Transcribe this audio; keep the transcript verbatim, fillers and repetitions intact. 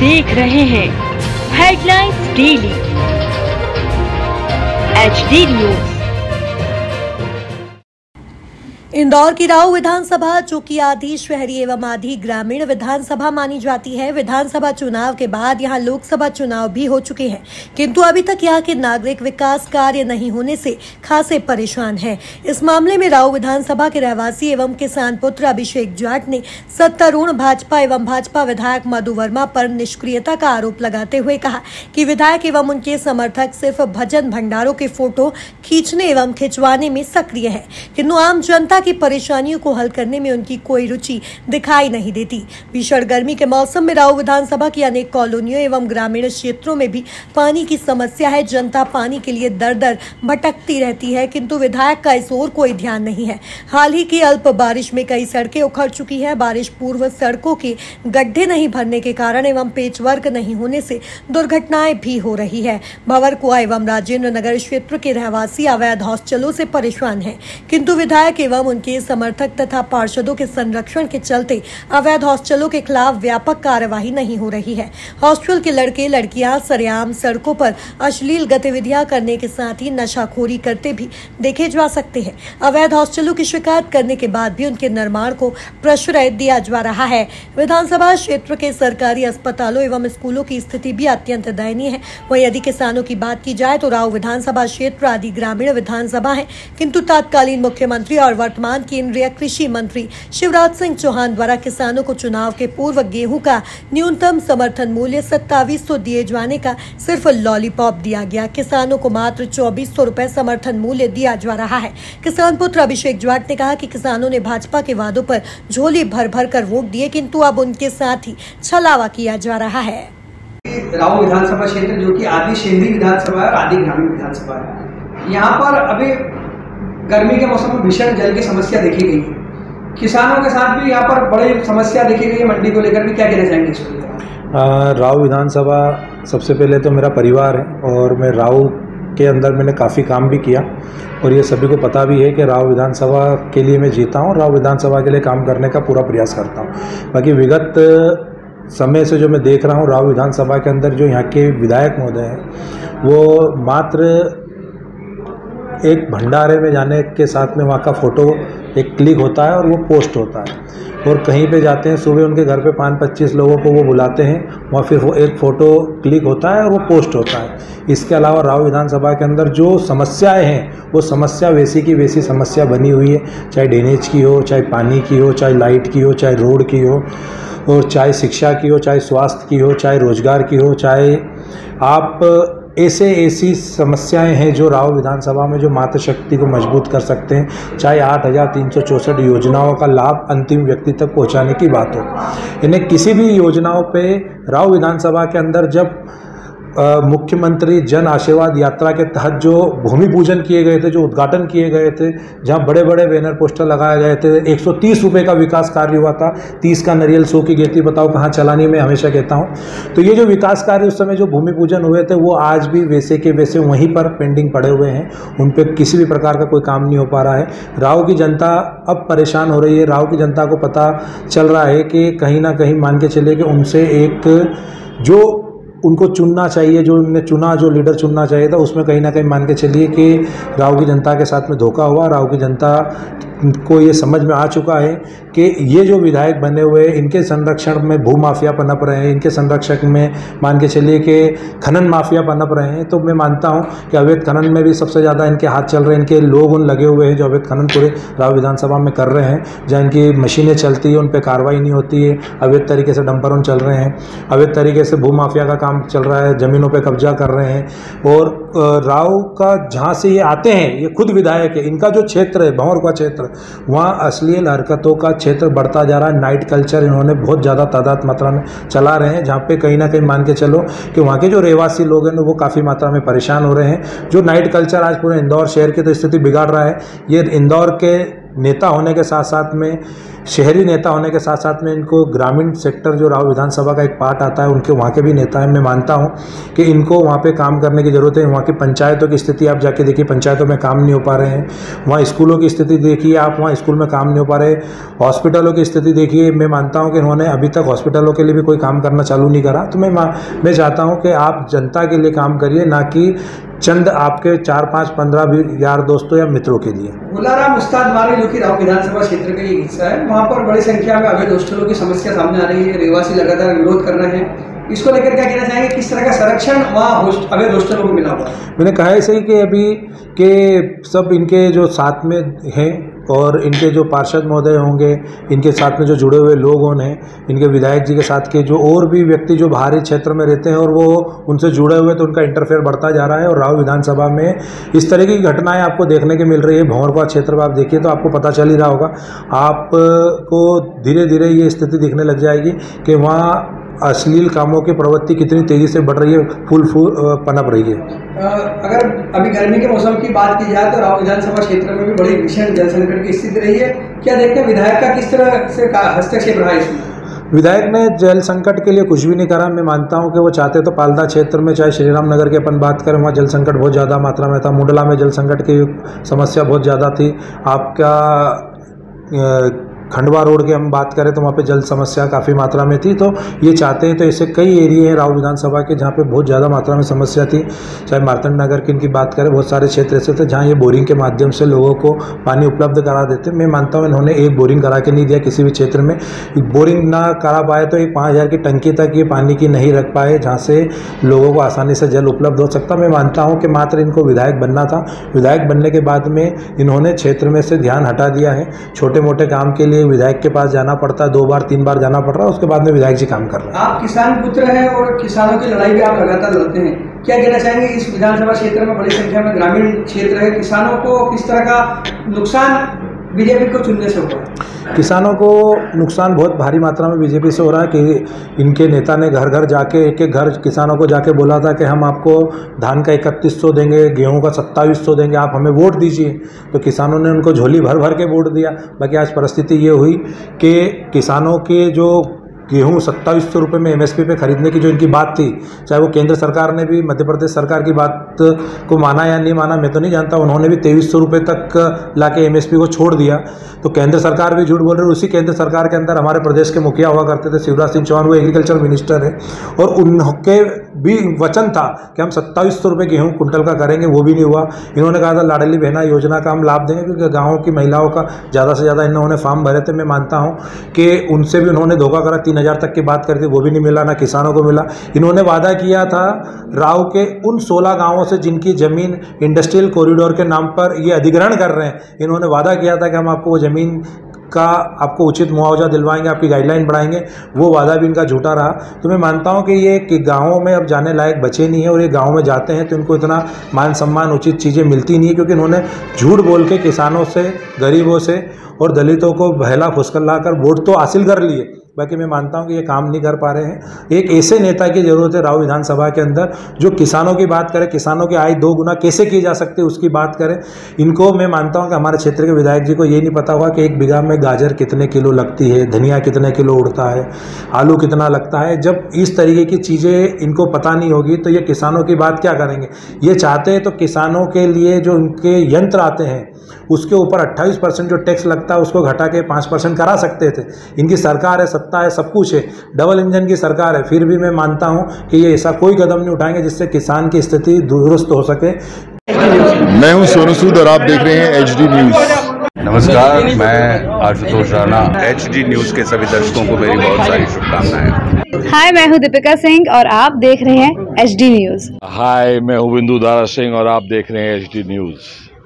देख रहे हैं headlines daily H D news. Indore की राऊ विधानसभा, जो कि आधी शहरी एवं आधी ग्रामीण विधानसभा मानी जाती है, विधानसभा चुनाव के बाद यहां लोकसभा चुनाव भी हो चुके हैं, किंतु अभी तक यहां के नागरिक विकास कार्य नहीं होने से खासे परेशान हैं। इस मामले में राऊ विधानसभा के रहवासी एवं किसान पुत्र अभिषेक जाट ने सत्तारूढ़ भाजपा एवं भाजपा विधायक मधु वर्मा पर निष्क्रियता का आरोप लगाते हुए कहा कि विधायक एवं उनके समर्थक सिर्फ भजन भंडारों के फोटो खींचने एवं खिंचवाने में सक्रिय है, किंतु आम जनता की परेशानियों को हल करने में उनकी कोई रुचि दिखाई नहीं देती। भीषण गर्मी के मौसम में राऊ विधानसभा की अनेक कॉलोनियों एवं ग्रामीण क्षेत्रों में भी पानी की समस्या है। जनता पानी के लिए दर दर भटकती रहती है, किंतु विधायक का इस ओर कोई ध्यान नहीं है। हाल ही की अल्प बारिश में कई सड़कें उखड़ चुकी है। बारिश पूर्व सड़कों के गड्ढे नहीं भरने के कारण एवं पेचवर्क नहीं होने से दुर्घटनाएं भी हो रही है। भंवरकुआ एवं राजेंद्र नगर क्षेत्र के रहवासी अवैध हॉस्टलों से परेशान है, किंतु विधायक एवं उनके समर्थक तथा पार्षदों के संरक्षण के चलते अवैध हॉस्टलों के खिलाफ व्यापक कार्यवाही नहीं हो रही है। हॉस्टल के लड़के लड़कियां सरेआम सड़कों पर अश्लील गतिविधियां करने के साथ ही नशाखोरी करते भी देखे जा सकते हैं। अवैध हॉस्टलों की शिकायत करने के बाद भी उनके निर्माण को प्रश्रय दिया जा रहा है। विधानसभा क्षेत्र के सरकारी अस्पतालों एवं स्कूलों की स्थिति भी अत्यंत दयनीय है। वहीं यदि किसानों की बात की जाए तो राऊ विधानसभा क्षेत्र आदि ग्रामीण विधानसभा है, किंतु तत्कालीन मुख्यमंत्री और वर्तमान केंद्रीय कृषि मंत्री शिवराज सिंह चौहान द्वारा किसानों को चुनाव के पूर्व गेहूं का न्यूनतम समर्थन मूल्य सत्ताईस सौ दिए जाने का सिर्फ लॉलीपॉप दिया गया। किसानों को मात्र चौबीस सौ रुपए समर्थन मूल्य दिया जा रहा है। किसान पुत्र अभिषेक जाट ने कहा कि किसानों ने भाजपा के वादों पर झोली भर भर कर वोट दिए, किंतु अब उनके साथ ही छलावा किया जा रहा है। राऊ विधानसभा क्षेत्र, जो कि आधी शहरी विधानसभा है और आधी ग्रामीण विधानसभा है, यहाँ पर अभी गर्मी के मौसम में भीषण जल की समस्या देखी गई है। किसानों के साथ भी यहाँ पर बड़ी समस्या देखी गई है। मंडी को लेकर भी क्या कहना चाहेंगे इस पर? राऊ विधानसभा सबसे पहले तो मेरा परिवार है और मैं राऊ के अंदर मैंने काफ़ी काम भी किया और ये सभी को पता भी है कि राऊ विधानसभा के लिए मैं जीता हूँ, राऊ विधानसभा के लिए काम करने का पूरा प्रयास करता हूँ। बाकी विगत समय से जो मैं देख रहा हूँ, राऊ विधानसभा के अंदर जो यहाँ के विधायक महोदय हैं वो मात्र एक भंडारे में जाने के साथ में वहाँ का फ़ोटो एक क्लिक होता है और वो पोस्ट होता है, और कहीं पे जाते हैं सुबह उनके घर पे पाँच पच्चीस लोगों को वो बुलाते हैं, वहाँ फिर वो एक फ़ोटो क्लिक होता है और वो पोस्ट होता है। इसके अलावा राऊ विधानसभा के अंदर जो समस्याएं हैं वो समस्या वैसी की वैसी समस्या बनी हुई है, चाहे ड्रेनेज की हो, चाहे पानी की हो, चाहे लाइट की हो, चाहे रोड की हो, और चाहे शिक्षा की हो, चाहे स्वास्थ्य की हो, चाहे रोजगार की हो, चाहे आप ऐसे ऐसी समस्याएं हैं जो राऊ विधानसभा में जो मातृशक्ति को मजबूत कर सकते हैं। चाहे आठ हज़ार तीन सौ चौंसठ योजनाओं का लाभ अंतिम व्यक्ति तक पहुंचाने की बात हो, इन्हें किसी भी योजनाओं पे राऊ विधानसभा के अंदर जब मुख्यमंत्री जन आशीर्वाद यात्रा के तहत जो भूमि पूजन किए गए थे, जो उद्घाटन किए गए थे, जहां बड़े बड़े बैनर पोस्टर लगाए गए थे, एक सौ तीस रुपए का विकास कार्य हुआ था, तीस का नारियल सौ की गेती बताओ कहाँ चलानी, मैं हमेशा कहता हूं। तो ये जो विकास कार्य उस समय जो भूमि पूजन हुए थे वो आज भी वैसे के वैसे वहीं पर पेंडिंग पड़े हुए हैं, उन पर किसी भी प्रकार का कोई काम नहीं हो पा रहा है। राऊ की जनता अब परेशान हो रही है। राऊ की जनता को पता चल रहा है कि कहीं ना कहीं मान के चले कि उनसे एक जो उनको चुनना चाहिए, जो उन्होंने चुना, जो लीडर चुनना चाहिए था, उसमें कहीं ना कहीं मान के चलिए कि राऊ की जनता के साथ में धोखा हुआ। राऊ की जनता को ये समझ में आ चुका है कि ये जो विधायक बने हुए इनके संरक्षण में भू माफिया पनप रहे हैं, इनके संरक्षक में मान के चलिए कि खनन माफिया पनप रहे हैं। तो मैं मानता हूं कि अवैध खनन में भी सबसे ज़्यादा इनके हाथ चल रहे हैं, इनके लोग उन लगे हुए हैं जो अवैध खनन पूरे राऊ विधानसभा में कर रहे हैं, जहाँ इनकी मशीनें चलती है उन पर कार्रवाई नहीं होती है, अवैध तरीके से डंपर चल रहे हैं, अवैध तरीके से भू माफिया का काम चल रहा है, ज़मीनों पर कब्जा कर रहे हैं। और राऊ का जहाँ से ये आते हैं, ये खुद विधायक है, इनका जो क्षेत्र है भंवरकुआ क्षेत्र, वहाँ अश्लील हरकतों का क्षेत्र बढ़ता जा रहा है। नाइट कल्चर इन्होंने बहुत ज़्यादा तादाद मात्रा में चला रहे हैं, जहाँ पे कहीं ना कहीं मान के चलो कि वहाँ के जो रहवासी लोग हैं वो काफ़ी मात्रा में परेशान हो रहे हैं। जो नाइट कल्चर आज पूरे इंदौर शहर की तो स्थिति बिगाड़ रहा है। ये इंदौर के नेता होने के साथ साथ में, शहरी नेता होने के साथ साथ में इनको ग्रामीण सेक्टर जो राव विधानसभा का एक पार्ट आता है, उनके वहाँ के भी नेता हैं। मैं मानता हूँ कि इनको वहाँ पे काम करने की ज़रूरत है। वहाँ की पंचायतों की स्थिति आप जाके देखिए, पंचायतों में काम नहीं हो पा रहे हैं। वहाँ स्कूलों की स्थिति देखिए आप, वहाँ स्कूल में काम नहीं हो पा रहे। हॉस्पिटलों की स्थिति देखिए, मैं मानता हूँ कि इन्होंने अभी तक हॉस्पिटलों के लिए भी कोई काम करना चालू नहीं करा। तो मैं मैं चाहता हूँ कि आप जनता के लिए काम करिए, ना कि चंद आपके चार पाँच पंद्रह भी यार दोस्तों या मित्रों के लिए। गुलाराम उस्ताद मारे जो कि राव विधानसभा क्षेत्र का एक हिस्सा है, वहाँ पर बड़ी संख्या में अवैध हॉस्टलों की समस्या सामने आ रही है। रहवासी लगातार विरोध कर रहे हैं। इसको लेकर क्या कहना चाहेंगे, किस तरह का संरक्षण वहाँ होस्ट अवैध हॉस्टलों को मिला हुआ है? मैंने कहा ऐसे ही कि अभी के सब इनके जो साथ में हैं और इनके जो पार्षद महोदय होंगे, इनके साथ में जो जुड़े हुए लोग हैं, इनके विधायक जी के साथ के जो और भी व्यक्ति जो बाहरी क्षेत्र में रहते हैं और वो उनसे जुड़े हुए, तो उनका इंटरफेयर बढ़ता जा रहा है। और राव विधानसभा में इस तरह की घटनाएं आपको देखने की मिल रही है। भंवरवा क्षेत्र में आप देखिए तो आपको पता चल ही रहा होगा। आपको धीरे धीरे ये स्थिति दिखने लग जाएगी कि वहाँ अश्लील कामों की प्रवृत्ति कितनी तेजी से बढ़ रही है, फूल फूल पनप रही है। अगर अभी गर्मी के मौसम की बात की जाए तो राव विधानसभा क्षेत्र में भी बड़ी भीषण जल संकट की स्थिति रही है। क्या देखते हैं विधायक का किस तरह से हस्तक्षेप रहा है इसमें? विधायक ने जल संकट के लिए कुछ भी नहीं करा। मैं मानता हूं कि वो चाहते तो पालदा क्षेत्र में, चाहे श्रीराम नगर की अपन बात करें, वहाँ जल संकट बहुत ज़्यादा मात्रा में था। मुंडला में जल संकट की समस्या बहुत ज़्यादा थी। आपका खंडवा रोड की हम बात करें तो वहाँ पे जल समस्या काफ़ी मात्रा में थी। तो ये चाहते हैं तो ऐसे कई एरिया हैं राव विधानसभा के जहाँ पे बहुत ज़्यादा मात्रा में समस्या थी। चाहे मार्तंड नगर की इनकी बात करें, बहुत सारे क्षेत्र ऐसे थे जहाँ ये बोरिंग के माध्यम से लोगों को पानी उपलब्ध करा देते। मैं मानता हूँ इन्होंने एक बोरिंग करा के नहीं दिया किसी भी क्षेत्र में। बोरिंग ना करा पाए तो एक पाँच हज़ार की टंकी तक ये पानी की नहीं रख पाए जहाँ से लोगों को आसानी से जल उपलब्ध हो सकता। मैं मानता हूँ कि मात्र इनको विधायक बनना था। विधायक बनने के बाद में इन्होंने क्षेत्र में से ध्यान हटा दिया है। छोटे मोटे काम के लिए विधायक के पास जाना पड़ता है, दो बार तीन बार जाना पड़ रहा है, उसके बाद में विधायक जी काम कर रहे हैं। आप किसान पुत्र हैं और किसानों की लड़ाई भी आप लगातार लड़ते हैं। क्या कहना चाहेंगे, इस विधानसभा क्षेत्र में बड़ी संख्या में ग्रामीण क्षेत्र है, किसानों को किस तरह का नुकसान बीजेपी को चुनने से हुआ? किसानों को नुकसान बहुत भारी मात्रा में बीजेपी से हो रहा है कि इनके नेता ने घर घर जाके, एक एक घर किसानों को जाके बोला था कि हम आपको धान का इकतीस सौ देंगे, गेहूं का सत्ताईस सौ देंगे, आप हमें वोट दीजिए। तो किसानों ने उनको झोली भर भर के वोट दिया। बाकी आज परिस्थिति ये हुई कि किसानों के जो गेहूँ सत्ताईस सौ रुपये में एमएसपी पे खरीदने की जो इनकी बात थी, चाहे वो केंद्र सरकार ने भी मध्य प्रदेश सरकार की बात को माना या नहीं माना मैं तो नहीं जानता, उन्होंने भी तेईस सौ रुपये तक लाके एमएसपी को छोड़ दिया। तो केंद्र सरकार भी झूठ बोल रही है। उसी केंद्र सरकार के अंदर हमारे प्रदेश के मुखिया हुआ करते थे शिवराज सिंह चौहान, वो एग्रीकल्चर मिनिस्टर है, और उनके भी वचन था कि हम सत्ताईस सौ रुपये गेहूँ कुंटल का करेंगे, वो भी नहीं हुआ। इन्होंने कहा था लाडली बहना योजना का हम लाभ देंगे क्योंकि गाँव की महिलाओं का ज़्यादा से ज़्यादा इन्होंने फॉर्म भरे थे। मैं मानता हूँ कि उनसे भी उन्होंने धोखा करा, तीन हज़ार तक की बात करते वो भी नहीं मिला, ना किसानों को मिला। इन्होंने वादा किया था राव के उन सोलह गांवों से जिनकी ज़मीन इंडस्ट्रियल कॉरिडोर के नाम पर ये अधिग्रहण कर रहे हैं, इन्होंने वादा किया था कि हम आपको वो ज़मीन का आपको उचित मुआवजा दिलवाएंगे, आपकी गाइडलाइन बढ़ाएंगे। वो वादा भी इनका झूठा रहा। तो मैं मानता हूं कि ये कि गाँवों में अब जाने लायक बचे नहीं है, और ये गाँव में जाते हैं तो इनको इतना मान सम्मान उचित चीज़ें मिलती नहीं है, क्योंकि इन्होंने झूठ बोल के किसानों से, गरीबों से और दलितों को बहला फुसकला कर वोट तो हासिल कर लिए। बाकी मैं मानता हूं कि ये काम नहीं कर पा रहे हैं। एक ऐसे नेता की ज़रूरत है राव विधानसभा के अंदर जो किसानों की बात करे, किसानों की आय दो गुना कैसे की जा सकती है उसकी बात करें। इनको मैं मानता हूं कि हमारे क्षेत्र के विधायक जी को ये नहीं पता होगा कि एक बीघा में गाजर कितने किलो लगती है, धनिया कितने किलो उड़ता है, आलू कितना लगता है। जब इस तरीके की चीज़ें इनको पता नहीं होगी तो ये किसानों की बात क्या करेंगे। ये चाहते हैं तो किसानों के लिए जो उनके यंत्र आते हैं उसके ऊपर अट्ठाईस परसेंट जो टैक्स लगता है उसको घटा के पाँच परसेंट करा सकते थे। इनकी सरकार है, सत्ता है, सब कुछ है, डबल इंजन की सरकार है, फिर भी मैं मानता हूं कि ये ऐसा कोई कदम नहीं उठाएंगे जिससे किसान की स्थिति दुरुस्त हो सके। मैं हूं सोनू सूद और आप देख रहे हैं एच डी न्यूज़। नमस्कार, मैं Ashutosh Rana. H D news के सभी दर्शकों को मेरी बहुत सारी शुभकामनाएं। हाय, मैं हूं दीपिका सिंह और आप देख रहे हैं एच डी न्यूज़। हाय, मैं हूं बिंदु दारा सिंह और आप देख रहे हैं एच डी न्यूज़।